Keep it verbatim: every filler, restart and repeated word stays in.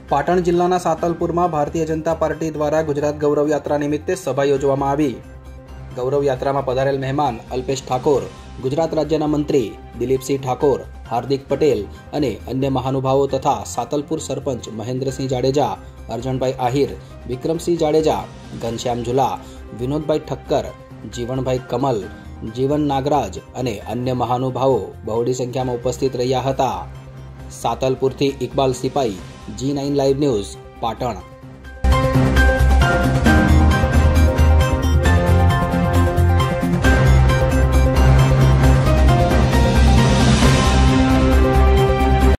પાટણ જિલ્લાના સાતલપુરમાં ભારતીય જનતા પાર્ટી દ્વારા ગુજરાત ગૌરવ યાત્રા નિમિત્તે સભા યોજવામાં આવી। ગૌરવ યાત્રામાં પધારેલ મહેમાન અલ્પેશ ઠાકોર, ગુજરાત રાજ્યના મંત્રી દિલીપસિંહ ઠાકોર, હાર્દિક પટેલ અને અન્ય મહાનુભાવો તથા સાતલપુર સરપંચ મહેન્દ્રસિંહ જાડેજા, અર્જણભાઈ આહિર, વિક્રમસિંહ જાડેજા, ઘનશ્યામ ઝુલા, વિનોદભાઈ ઠક્કર, જીવણભાઈ કમલ, જીવન નાગરાજ અને અન્ય મહાનુભાવો બહોળી સંખ્યામાં ઉપસ્થિત રહ્યા હતા। સાતલપુરથી Iqbal Sipai, G nine live news, Patan.